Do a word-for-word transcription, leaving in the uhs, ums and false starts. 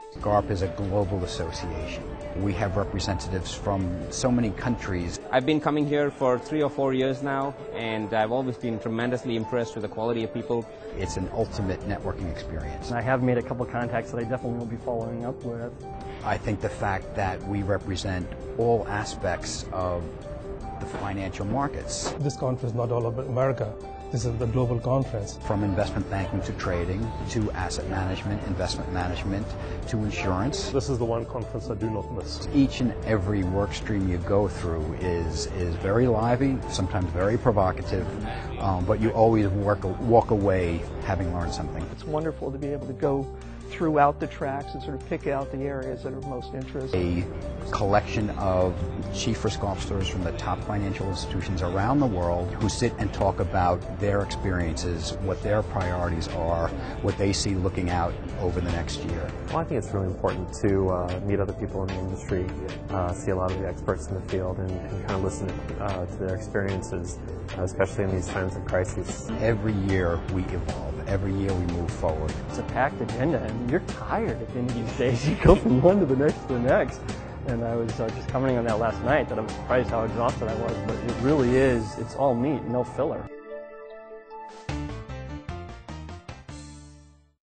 GARP is a global association. We have representatives from so many countries. I've been coming here for three or four years now, and I've always been tremendously impressed with the quality of people. It's an ultimate networking experience. I have made a couple contacts that I definitely will be following up with. I think the fact that we represent all aspects of the financial markets. This conference is not all about America. This is the global conference. From investment banking to trading, to asset management, investment management, to insurance. This is the one conference I do not miss. Each and every work stream you go through is, is very lively, sometimes very provocative, um, but you always work, walk away having learned something. It's wonderful to be able to go throughout the tracks and sort of pick out the areas that are most interesting. A collection of chief risk officers from the top financial institutions around the world who sit and talk about their experiences, what their priorities are, what they see looking out over the next year. Well, I think it's really important to uh, meet other people in the industry, uh, see a lot of the experts in the field, and, and kind of listen uh, to their experiences, uh, especially in these times of crisis. Every year we evolve. Every year we move forward. It's a packed agenda, and you're tired at the end of these days. You go from one to the next to the next. And I was uh, just commenting on that last night that I was surprised how exhausted I was, but it really is, it's all meat, no filler.